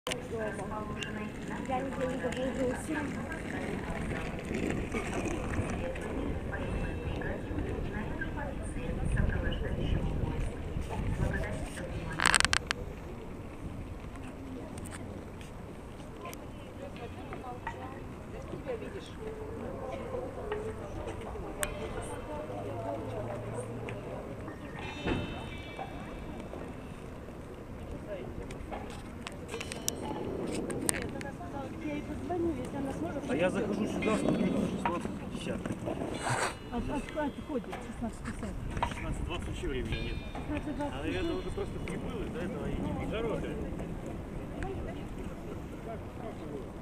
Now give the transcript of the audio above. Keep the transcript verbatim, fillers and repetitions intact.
Я нигде не заблудился. А я захожу сюда, смотрю, шестнадцать пятьдесят. А отходит шестнадцать пятьдесят. шестнадцать двадцать вообще времени нет. А, наверное, уже просто приплыл из-за этого и не хорошее.